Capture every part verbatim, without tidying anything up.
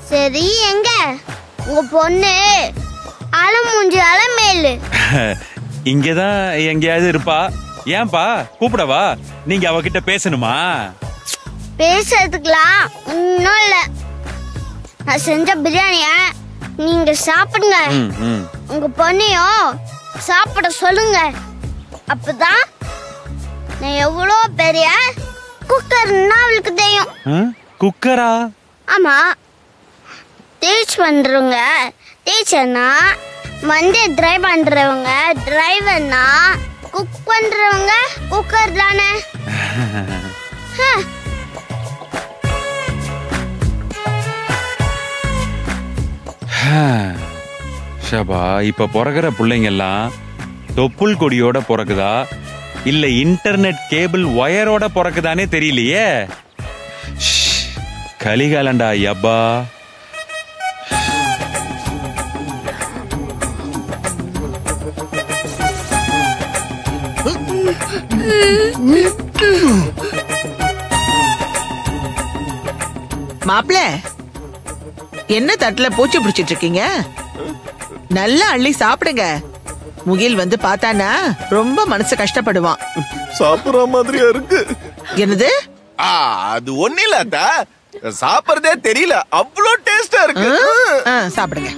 சரி எங்க உங்க பொண்ணு அலமூஞ்சி அலமேலு? இங்கதான் எங்கேயாவது இருப்பா. ஏன்பா கூப்பிடவா? நீங்க அவகிட்ட பேசணுமா? பேசுறதுக்குலாம் ஒன்னும் இல்ல. நான் செஞ்ச பிரியாணிய நீங்க சாப்பிடுங்க. உங்க பொண்ணையும் சாப்பிட சொல்லுங்க. அப்பதான் நான் எவ்வளோ பெரிய குக்கர்னா அவளுக்கு தெரியும். குக்கரா? ஆமா, டீச் பண்றவங்க டீச்சர்னா, வண்டி டிரைவ் பண்றவங்க டிரைவர்னா, குக் பண்றவங்க குக்கர் தானே. ஷபா, இப்ப பிறகுற பிள்ளைங்க எல்லாம் தொப்புள் கொடியோட பிறகுதா இல்ல இன்டர்நெட் கேபிள் ஒயரோட பிறக்குதானே தெரியலையே. கலிகாலண்டா யப்பா. மாப்பிள்ள, என்ன தட்டுல பூச்சி பிடிச்சிட்டு இருக்கீங்க? நல்லா அள்ளி சாப்பிடுங்க. முகில் வந்து பார்த்தானா ரொம்ப மனசு கஷ்டப்படுவான். சாப்பிடுற மாதிரியா இருக்கு. என்னது? அது ஒண்ணு இல்ல அத்தா, சாப்பிடுறதே தெரியல, அவ்வளோ டேஸ்டா இருக்கு. சாப்பிடுங்க.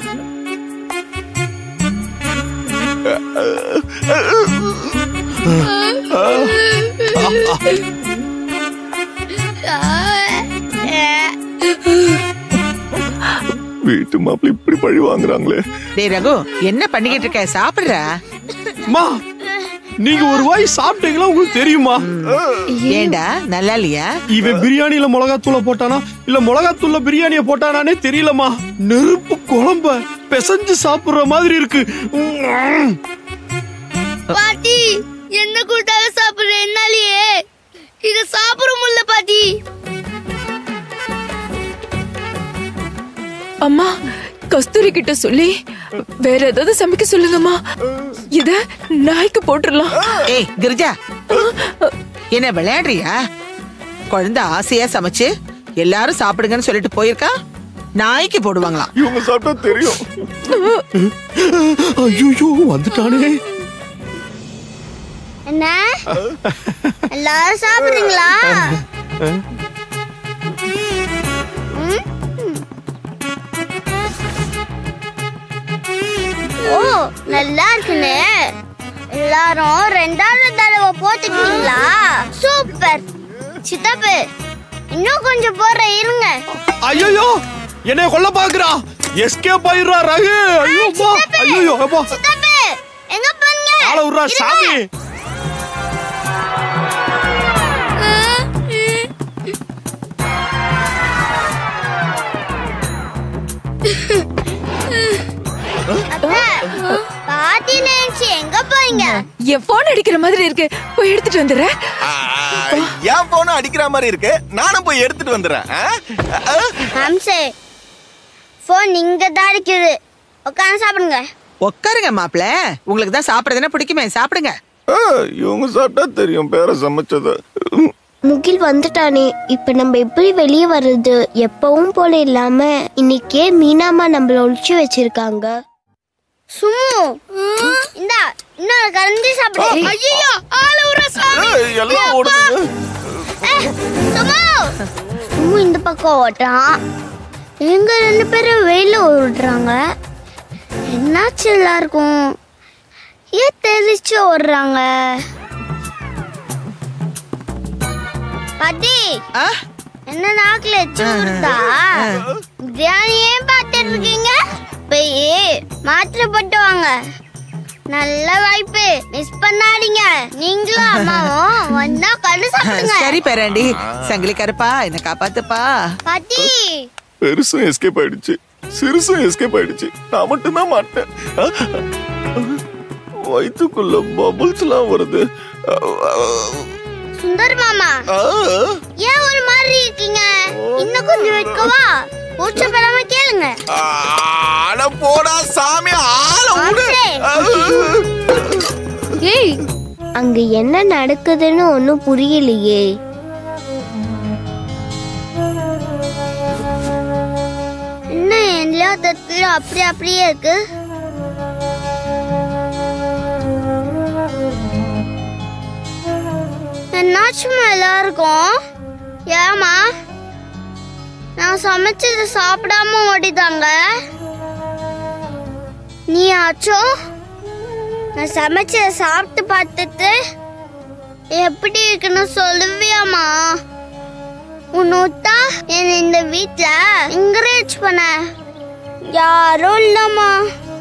வீட்டு மாப்பிள்ள இப்படி பழி வாங்குறாங்களே. டேய் ரகு, என்ன பண்ணிக்கிட்டு இருக்க? சாப்பிடுற. மா, நீங்க ஒரு வாய் சாப்பிட்டீங்களா? உங்களுக்கு தெரியுமா? ஏண்டா நல்லா இல்லையா? இவன் பிரியாணியில மிளகாத்தூள போட்டானா இல்ல மிளகாத்தூள்ல பிரியாணிய போட்டானானே தெரியலமா. நெருப்பு குழம்ப பிசைஞ்சு சாப்பிடுற மாதிரி இருக்கு. பாட்டி, என்ன கூட்டாக சாப்பிடுற? என்னாலயே இத சாப்பிட முடியல பாட்டி. அம்மா, கஸ்தூரி கிட்ட சொல்லி வேற ஏதாவது சமைக்க சொல்லுங்கம்மா. இத நாய்க்கு போட்டுடலாம். ஏய் கிரிஜா, என்ன விளையாடுறியா? குழந்தை ஆசையா சமைச்சு எல்லாரும் சாப்பிடுங்கன்னு சொல்லிட்டு போயிருக்கா. நாய்க்கு போடுவாங்களாம். இவங்க சாப்பிட்டா தெரியும். ஐயோ, வந்துட்டானே. என்ன எல்லாரும் சாப்பிடுறீங்களா? ஓ, நல்லா இருக்குன்னு எல்லாரும் ரெண்டாவது தடவை போட்டுக்கிட்டீங்களா? சூப்பர். சித்தப்பு, இன்னும் கொஞ்சம் போற இருங்க. ஐயோ, என்னைய கொல்ல பாக்குறா. எஸ்கேப் ஆயிடுறா ரகு. ஐயோ ஐயோ அப்பா. சித்தப்பு, எங்க போறீங்க? ஆள விடுறா சாமி. பாட்டி நினைச்சு எங்க போறீங்க? என் போன் அடிக்கிற மாதிரி இருக்கு, போய் எடுத்துட்டு வந்துடுறேன். என் போன் அடிக்கிற மாதிரி இருக்கு, நானும் போய் எடுத்துட்டு வந்துடுறேன். ஹம்சே, போன் இங்க தான் இருக்குது, உட்காந்து சாப்பிடுங்க. உட்காருங்க மாப்பிள்ள, உங்களுக்கு தான் சாப்பிடுறதுன்னா பிடிக்குமே, சாப்பிடுங்க. இவங்க சாப்பிட்டா தெரியும் பேர சமைச்சது. முகில் வந்துட்டானே, இப்ப நம்ம எப்படி வெளியே வர்றது? எப்பவும் போல இல்லாம இன்னைக்கே மீனாமா நம்மள ஒழிச்சு வச்சிருக்காங்க. சும்மு, இந்தா இன்னொரு கரண்டி சாப்பிடு. ஐயோ, ஆள உர சாமி எல்லாம் ஓடுது. சும்மு, சும்மு இந்த பக்கம் ஓடுறான், எங்க ரெண்டு பேரும் வெயில ஓடுறாங்க. என்னாச்சு எல்லாருக்கும்? ஏன் தெரிச்சு ஓடுறாங்க? பாட்டி, என்ன நாக்குல எச்சு ஊறுதா? பிரியாணியே பார்த்துட்டு இருக்கீங்க, போய் மாத்திரை போட்டு வாங்க. நல்ல வாய்ப்பு, மிஸ் பண்ணாதீங்க. நீங்களும் அம்மாவும் வந்தா கண்டு சாப்பிடுங்க. சரி பேராண்டி, சங்கிலி கருப்பா, என்ன காப்பாத்துப்பா. பாட்டி, பெருசும் எஸ்கேப் ஆயிடுச்சு, சிறுசும் எஸ்கேப் ஆயிடுச்சு, நான் மட்டும்தான் மாட்டேன். வயிற்றுக்குள்ள பபுள்ஸ் எல்லாம் வருது. சுந்தர் மாமா, ஏன் ஒரு மாதிரி இருக்கீங்க? இன்னும் கொஞ்சம் வைக்கவா? பூச்ச பெறாம கேளுங்க. அட போடா சாமி, ஆள விடு. ஏய், அங்க என்ன நடக்குதுன்னு ஒண்ணும் புரியலையே. என்ன எல்லா தட்டுலயும் அப்படி அப்படியே இருக்கு. என்னாச்சுமா எல்லாருக்கும்? ஏமா நான் சமைச்சது சாப்பிடாம ஓடிட்டாங்க? நீ ஆச்சோ நான் சமைச்சத சாப்பிட்டு பார்த்துட்டு எப்படி இருக்குன்னு சொல்லுவியாமா? உன்னோத்தா என்ன இந்த வீட்ல என்கரேஜ் பண்ண யாரும் இல்லம்மா.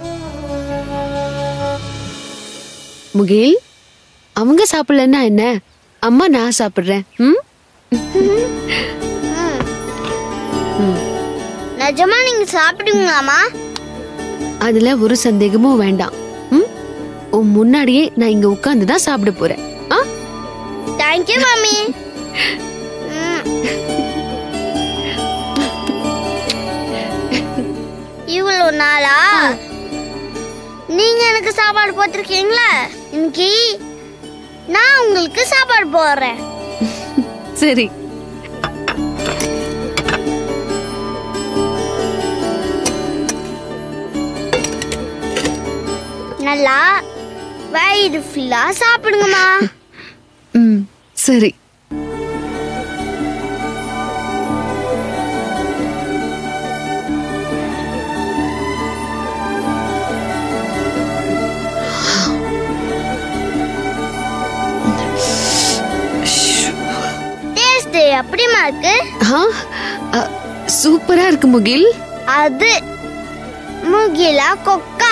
முகில், அவங்க சாப்பிடலன்னா என்ன, அம்மா நான் சாப்பிடுறேன். ம்? நிஜமா நீங்க சாப்பிடுங்களாமா? அதுல ஒரு சந்தேகமும் வேண்டாம். ம்? உன் முன்னாடியே நான் இங்க உட்கார்ந்து தான் சாப்பிட போறேன். ஆ? தேங்க்யூ மாமி. இவ்வளவு நாளா நீங்க எனக்கு சாப்பாடு போட்டிருக்கீங்களா? இன்னைக்கு நான் உங்களுக்கு சாப்பாடு போடுறேன். சரி. நல்லா வயிறு ஃபுல்லா சாப்பிடுங்கம்மா. ம், சரி. டேஸ்ட் எப்படிமா இருக்கு? ஆ, அ, சூப்பரா இருக்கு முகில். அது முகிலா கொக்கா?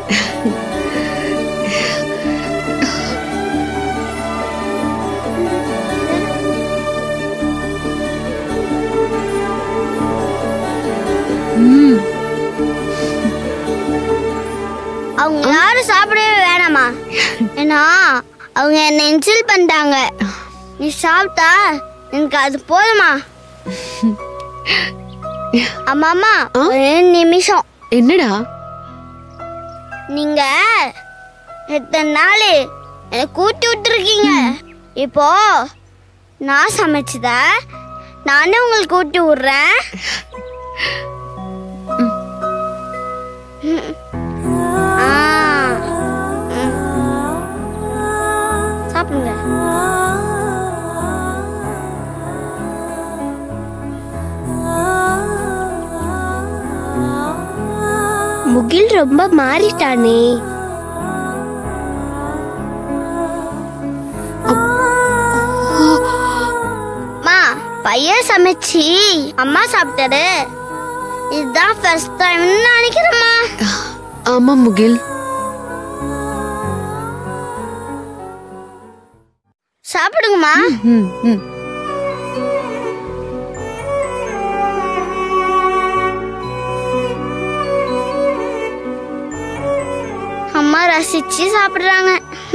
ம். அவங்க யாரும் சாப்பிடவே வேணாமா? ஏன்னா அவங்க என்ன இன்சல்ட் பண்ணிட்டாங்க. நீ சாப்பிட்டா எனக்கு அது போதுமா? அம்மா அம்மா ஒரு நிமிஷம். என்னடா? நீங்க எத்தனை நாள் என்ன கூட்டி விட்டுருக்கீங்க. இப்போ நான் சமைச்சத நானே உங்களுக்கு கூட்டி விடுறேன். சாப்பிடுங்க. முகில் ரொம்ப மாறிட்டானே. அம்மா பையன் சமைச்சி அம்மா சாப்பிட்டாரு. இதுதான் ஃபர்ஸ்ட் டைம் நினைக்கிறேம்மா. ஆமா முகில். சாப்பிடுங்கம்மா. ம், ம். அம்மா ரசிச்சு சாப்பிடுறாங்க.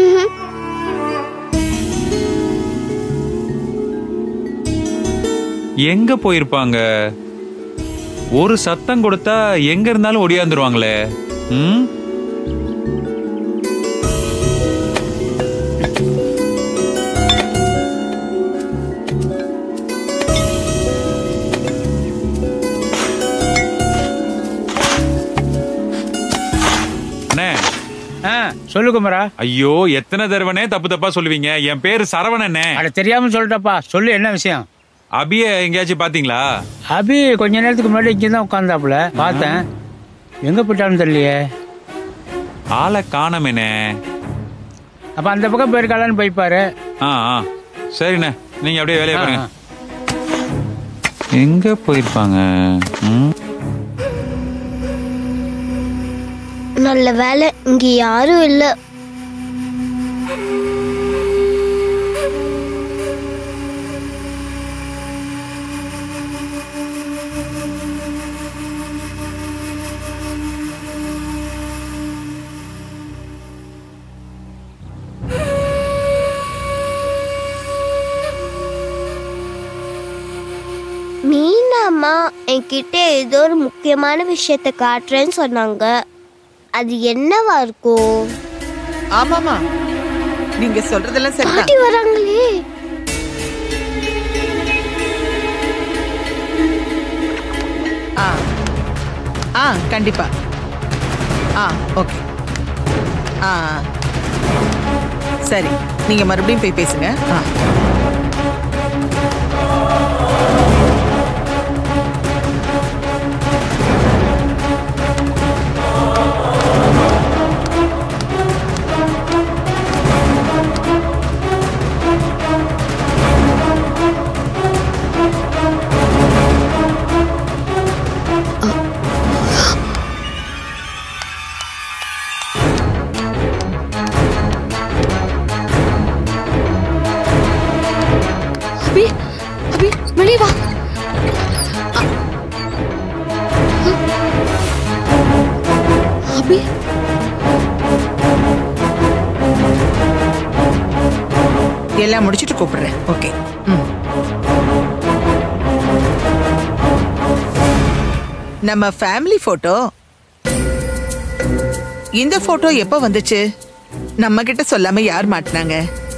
எங்க போயிருப்பாங்க? ஒரு சத்தம் கொடுத்தா எங்க இருந்தாலும் ஒடியாந்துருவாங்களே. ம்? சொல்லு குமரா. ஐயோ, எத்தனை தடவைனே தப்பு தப்பா சொல்லுவீங்க. என் பேரு சரவணனே. அட தெரியாம சொல்லிட்டப்பா. சொல்லு என்ன விஷயம்? அபிய எங்கேயாச்சும் பாத்தீங்களா? அபி கொஞ்ச நேரத்துக்கு முன்னாடி இங்கதான் உட்கார்ந்தாப்புல பார்த்தேன். எங்க போயிட்டான்னு தெரியலையே. ஆளை காணமேனே. அப்ப அந்த பக்கம் போயிருக்காளான்னு போய்ப்பாரு. ஆ ஆ சரிண்ணே, நீங்க அப்படியே வேலையை பாருங்க. எங்க போயிருப்பாங்க? ம்? நல்ல வேலை இங்க யாரும் இல்ல. மீனாம்மா என்கிட்ட ஏதோ ஒரு முக்கியமான விஷயத்த காட்டுறேன்னு சொன்னாங்க. அது என்னவா இருக்கும்? ஆமாமா, நீங்க சொல்றதெல்லாம் பாட்டி சரிதான். வராங்களே. ஆ ஆ கண்டிப்பா. ஆ ஓகே. ஆ சரி, நீங்க மறுபடியும் போய் பேசுங்க. ஆ எல்லாம் முடிச்சிட்டு கூப்பிடுறேன். ஓகே. நம்ம ஃபேமிலி போட்டோ. இந்த போட்டோ எப்ப வந்துச்சு? நம்ம கிட்ட சொல்லாம யார் மாட்டினாங்க?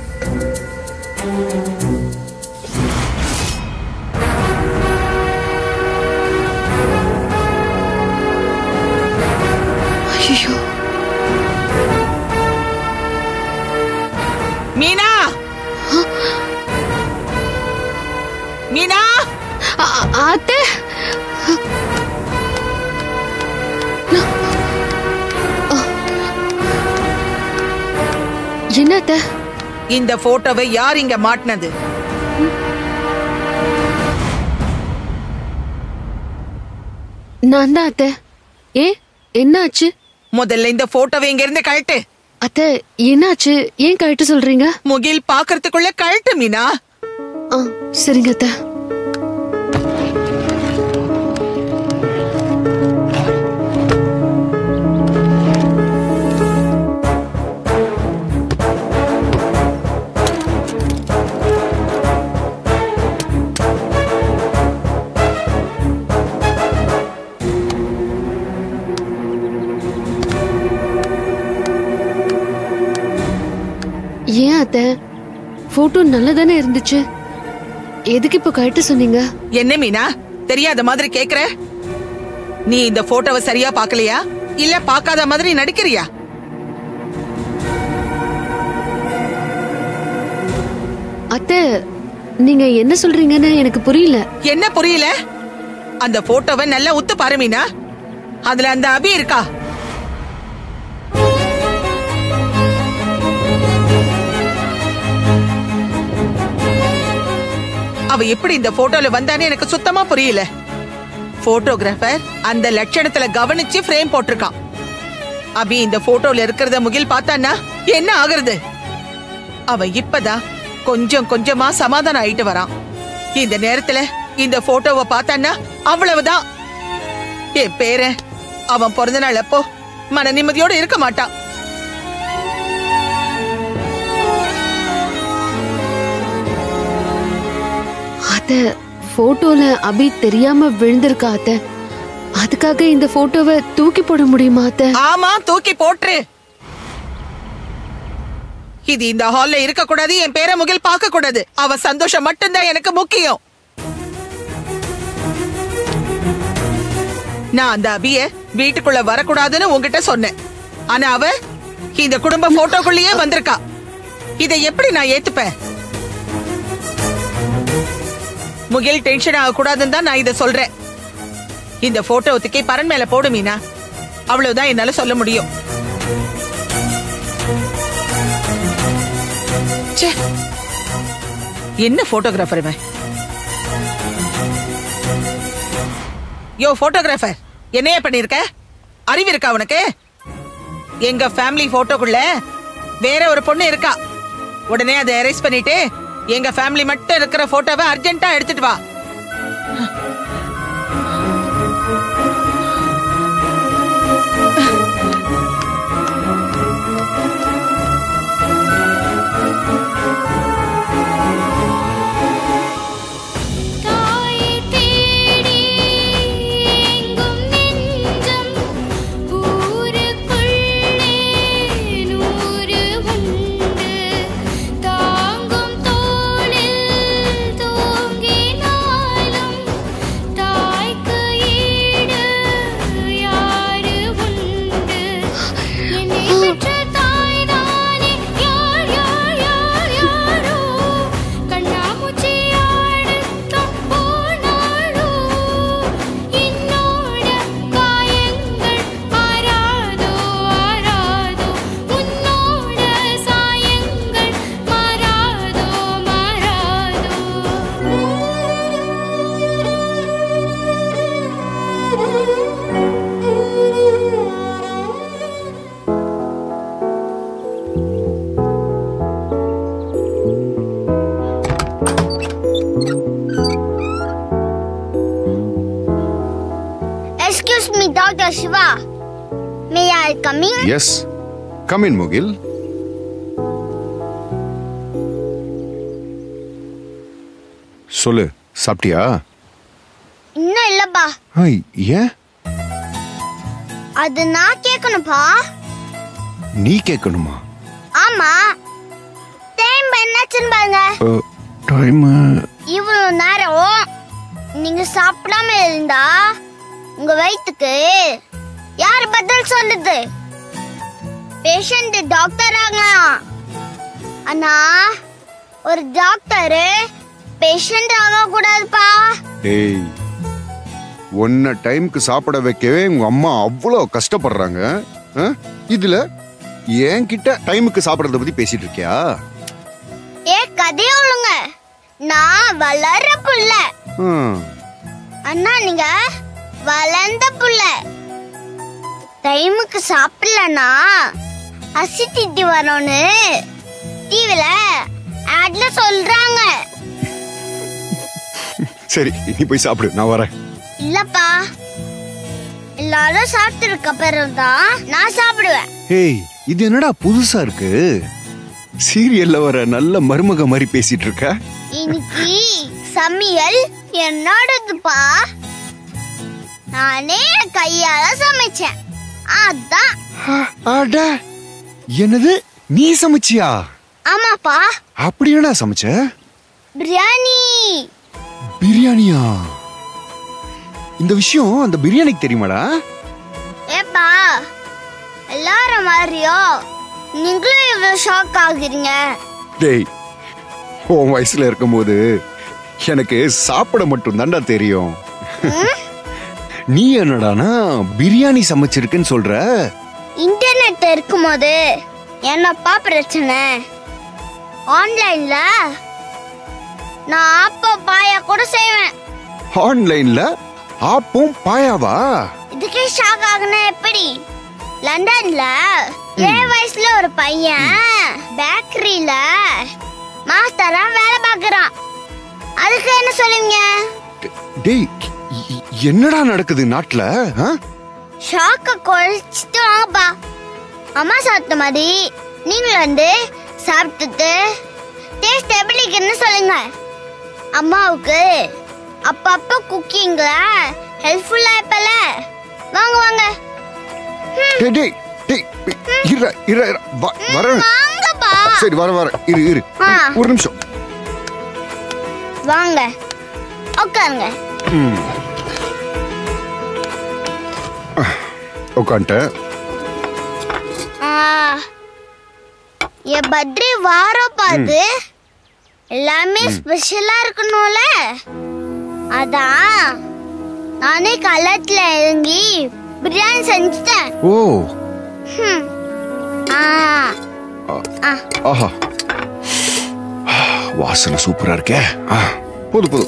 ஐயோ, மீனா, மீனா, அத்தை, என்னத்த? இந்த போட்டோவை யார் இங்க மாட்டினது? நான் தான் அத்தை. ஏ, என்னாச்சு? முதல்ல இந்த போட்டோவை இங்க இருந்து கழட்டு. அத்தை, என்னாச்சு? ஏன் கழட்டு சொல்றீங்க? முகில் பாக்குறதுக்குள்ள கழட்டு மீனா. ஆ, சரிங்க அத்தை. ஏன் அத்தை, போட்டோ நல்லதானே இருந்துச்சு, எதுக்கு இப்ப கழட்ட சொன்னீங்க? என்ன மீனா, தெரியாத மாதிரி கேக்குற? நீ இந்த போட்டோவை சரியா பாக்கலையா, இல்ல பாக்காத மாதிரி நடிக்கிறியா? அத்தை, நீங்க என்ன சொல்றீங்கன்னு எனக்கு புரியல. என்ன புரியல? அந்த போட்டோவை நல்லா உத்து பாரு மீனா, அதுல அந்த அபி இருக்கா? அவ எப்படி இந்த போட்டோல வந்தானே எனக்கு சுத்தமா புரியல. போட்டோகிராஃபர் அந்த லட்சணத்துல கவனிச்சு ஃப்ரேம் போட்டிருக்கான். அபி இந்த போட்டோல இருக்கிறத முகில் பார்த்தான்னா என்ன ஆகுறது? அவ இப்பதான் கொஞ்சம் கொஞ்சமா சமாதானம் ஆயிட்டு வரான். இந்த நேரத்துல இந்த போட்டோவை பார்த்தான்னா அவ்வளவுதான். என் பேரன் அவன் பிறந்த நாள் அப்போ மன நிம்மதியோட இருக்க மாட்டான். அத்தை, போட்டோல அபி தெரியாம விழுந்திருக்கா அத்தை, அதுக்காக இந்த போட்டோவை தூக்கி போட முடியுமா அத்தை? ஆமா, தூக்கி போட்டுரு. இது இந்த ஹால்ல இருக்க கூடாது. என் பேர முகில் பார்க்க கூடாது. அவ சந்தோஷம் மட்டும்தான் எனக்கு முக்கியம். நான் அந்த அபிய வீட்டுக்குள்ள வரக்கூடாதுன்னு உங்ககிட்ட சொன்னேன். ஆனா அவ இந்த குடும்ப போட்டோக்குள்ளேயே வந்திருக்கா. இதை எப்படி நான் ஏத்துப்பேன்? முகில் டென்ஷன் ஆக கூடாதுன்னு தான் நான் இதை சொல்றேன். இந்த போட்டோ தூக்கி பரன் மேல போடு மீனா, அவ்வளவுதான் என்னால சொல்ல முடியும். என்ன போட்டோகிராஃபர் இவன்? யோ போட்டோகிராஃபர், என்னைய பண்ணிருக்க? அறிவு இருக்கா உனக்கு? எங்க ஃபேமிலி போட்டோக்குள்ள வேற ஒரு பொண்ணு இருக்கா. உடனே அதை எரேஸ் பண்ணிட்டு எங்க ஃபேமிலி மட்டும் இருக்கிற போட்டோவை அர்ஜென்ட்டா எடுத்துட்டு வா. Doctor Shiva. May I come in? Yes. Come in, Mugil. சொல்லு, சாப்பிட்டியா? இன்னும் இல்லப்பா. ஹாய், ஏன்? அது நான் கேட்கணும்ப்பா. நீ கேட்கணுமா? ஆமா. டைம் என்னாச்சுன்னு பாருங்க. டைம் இவ்வளவு நேரம் நீங்க சாப்பிடாம இருந்தா உங்க வயிற்றுக்கு யார் பதில் சொல்லுது? பேஷண்ட் டாக்டர் ஆகலாம், ஆனா ஒரு டாக்டர் பேஷண்ட் ஆக கூடாதுப்பா. டேய், ஒன்ன டைம்க்கு சாப்பிட வைக்கவே உங்க அம்மா அவ்வளோ கஷ்டப்படுறாங்க. இதுல என்கிட்ட டைமுக்கு சாப்பிடறத பத்தி பேசிட்டு இருக்கியா? ஏ கதைய ஒழுங்க. நான் வளர புள்ள, அண்ணா நீங்க வளர்ந்த புள்ள. டைமுக்கு சாப்பிடலன்னா அசிடிட்டி வரும்னு டிவில ஆட்ல சொல்றாங்க. சரி, நீ போய் சாப்பிடு, நான் வரேன். இல்லப்பா, எல்லாரும் சாப்பிட்டதுக்கு அப்புறம் தான் நான் சாப்பிடுவேன். ஏய், இது என்னடா புதுசா இருக்கு? சீரியல்ல வர நல்ல மருமக மாதிரி பேசிட்டு இருக்க. இன்னைக்கு சமையல் என்னோடதுப்பா. நானே கையால சமைச்சேன். அதான். அட, என்னது நீ சமைச்சியா? ஆமாப்பா. அப்படி என்னடா சமைச்ச? பிரியாணி. பிரியாணியா? இந்த விஷயம் அந்த பிரியாணிக்கு தெரியுமாடா? ஏப்பா, எல்லாரும் மாதிரியோ நீங்களும் இவ்வளவு ஷாக் ஆகுறீங்க? டேய், உன் வயசுல இருக்கும்போது எனக்கு சாப்பிட மட்டும் தான்டா தெரியும். நீ என்னடானா பிரியாணி சமைச்சிருக்குன்னு சொல்ற? இன்டர்நெட் இருக்கும்போது என்னப்பா பிரச்சனை? ஆன்லைன்ல நான் ஆப்போ பாயா கூட செய்வேன். ஆன்லைன்ல ஆப்பும் பாயாவா? இதுக்கே ஷாக் ஆகுனா எப்படி? லண்டன்ல ஏழு வயசுல ஒரு பையன் பேக்கரியில மாஸ்டரா வேலை பார்க்கறான். அதுக்கு என்ன சொல்லுவீங்க? டேய், என்னடா நடக்குது நாட்டுல? ஷாக்க குறைச்சிட்டு வாங்கப்பா. அம்மா சாப்பிட்ட மாதிரி நீங்களும் வந்து சாப்பிட்டுட்டு டேஸ்ட் எப்படி இருக்குன்னு சொல்லுங்க. அம்மாவுக்கு அப்பப்ப குக்கிங்ல ஹெல்ப்ஃபுல்லா இருப்பல. வாங்க வாங்க. டேய் டேய் டேய், இரு இரு வரேன். வாங்கப்பா. சரி, வர வர இரு இரு ஒரு நிமிஷம். வாங்க, உட்காருங்க. உட்காந்துட்ட. என் பர்த்டே வாரம் பார்த்து எல்லாமே ஸ்பெஷலா இருக்கணும்ல, அதான் நானே கலத்துல இறங்கி பிரியாணி செஞ்சுட்டேன். ஓ, ஆஹா, வாசனை சூப்பரா இருக்கே. போது போது.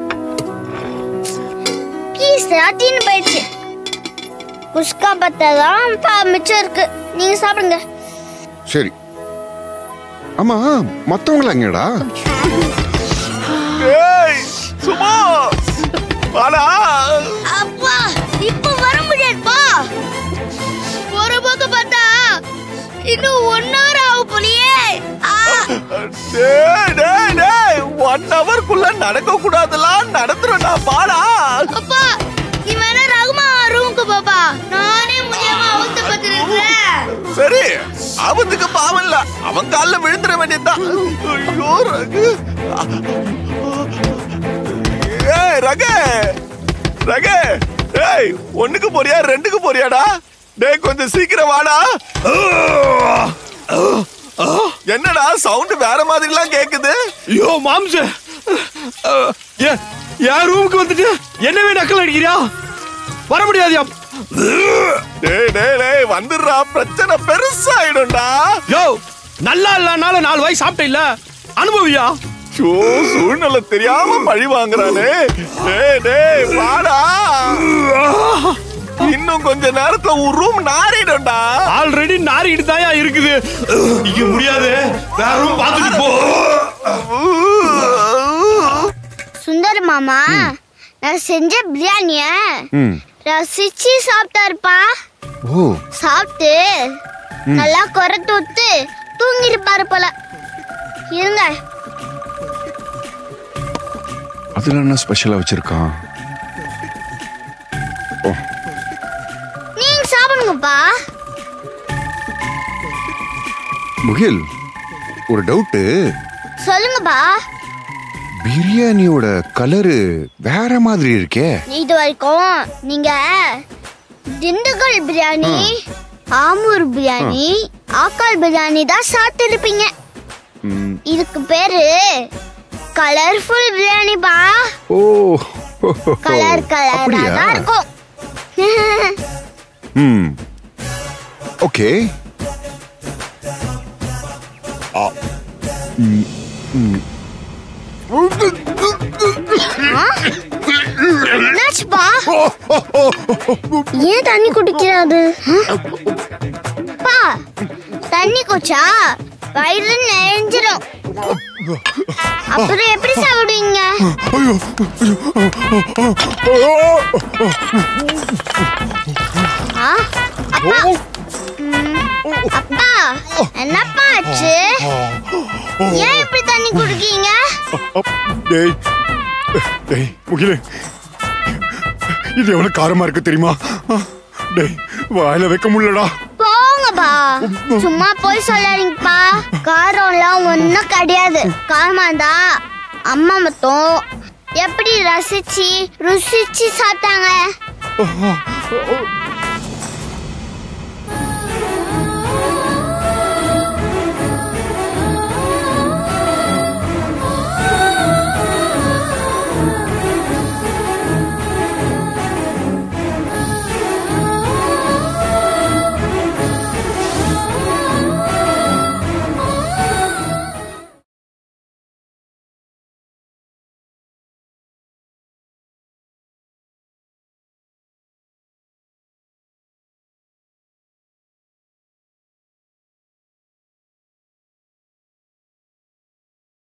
பீஸ் தீன்னு போயிடுச்சு. குஸ்கா பத்தான் மிச்சம் இருக்கு, நீங்க சாப்பிடுங்க. சரி. ஆமா, மத்தவங்கள எங்கடா? ஏய் சுமா, வாடா. அப்பா, இப்ப வர முடியாதுப்பா. ஒரு பக்கம் பார்த்தா இன்னும் ஒன் ஹவர் ஆகும் போலியே. டேய் டேய் டேய், ஒன் ஹவர்க்குள்ள நடக்க கூடாதெல்லாம் நடந்துறடா, பாடா. அப்பா, நீ வேணா ரகுமா ரூமுக்கு பாப்பா. நானே முடியாம அவஸ்தை பத்திருக்கேன். சரி, அவனுக்கு பாவம் இல்ல, அவன் கால்ல விழுந்துட வேண்டியதுதான். ஐயோ ரகு. ஏய் ரகு, ரகு, ஏய் ஒண்ணுக்கு போறியா ரெண்டுக்கு போறியாடா? டேய் கொஞ்சம் சீக்கிரம் வாடா. என்னடா சவுண்ட் வேற மாதிரி எல்லாம் கேக்குது? ஐயோ மாம்ச, என் ரூமுக்கு வந்துட்டு என்னவே நக்கல் அடிக்கிறியா? வர முடியாதியா? டேய் டேய் டேய், வந்துடுறா, பிரச்சனை பெருசாயிடும்டா. யோ, நல்லா இல்லனால நாலு வாய் சாப்பிட்ட இல்ல, அனுபவியா? சோ, சூழ்நிலை தெரியாம பழி வாங்குறானே. டேய் டேய் வாடா, இன்னும் கொஞ்ச நேரத்துல ஒரு ரூம் நாறிடும்டா. ஆல்ரெடி நாறிட்டு தாயா இருக்குது. இங்க முடியாது, வேற ரூம் பார்த்துட்டு போ. சுந்தர் மாமா, நான் செஞ்ச பிரியாணிய ரசிச்சு சாப்பிட்டாருப்பா. ஓ சாப்பிட்டு நல்லா குறை தொத்து தூங்கிருப்பாரு போல. இருங்க, அதுல என்ன ஸ்பெஷலா வச்சிருக்கான்? நீங்க சாப்பிடுங்கப்பா. முகில், ஒரு டவுட்டு. சொல்லுங்கப்பா. பிரியாணியோட கலரு வேற மாதிரி இருக்கே. இது வரைக்கும் நீங்க திண்டுக்கல் பிரியாணி, ஆம்பூர் பிரியாணி, ஆக்கால் பிரியாணி தான் சாப்பிட்டு இருப்பீங்க. இதுக்கு பேரு கலர்ஃபுல் பிரியாணிப்பா. ஓ கலர் கலரா தான் இருக்கும். ம் ஓகே. என்னாச்சுப்பா? ஏன் தண்ணி குடிக்கிறாரு? பா, தண்ணி குடிச்சா வயிறு நிறைஞ்சிரும். அப்புறம் எப்படி சாப்பிடுவீங்க? அப்பா, அப்பா என்னப்பா ஆச்சு? ஏன் இப்படி தண்ணி குடிக்கீங்க? டேய் டேய் முகிலே, இது எவ்வளவு காரமா இருக்கு தெரியுமா? டேய் வாயில வைக்க முடியலடா. போங்கப்பா, சும்மா போய் சொல்லாதீங்கப்பா. காரம் எல்லாம் ஒன்னும் கிடையாது. காரமா தான் அம்மா மொத்தம் எப்படி ரசிச்சு ருசிச்சு சாப்பிட்டாங்க.